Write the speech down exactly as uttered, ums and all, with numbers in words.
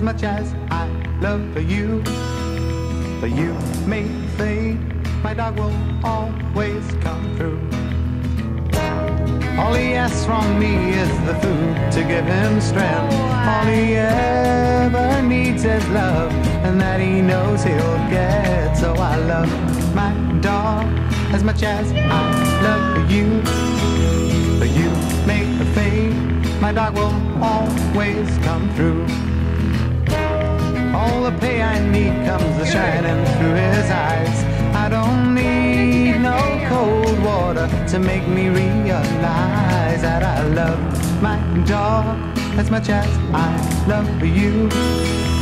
much as I love you. The you may fade, my dog will always come through. All he asks from me is the food to give him strength. All he ever needs is love, and that he knows he'll get. So I love my dog as much as I love you. But you may fade, my dog will always come through. All the pay I need comes shining through his eyes. I don't need no cold water to make me realize that I love my dog as much as I love you.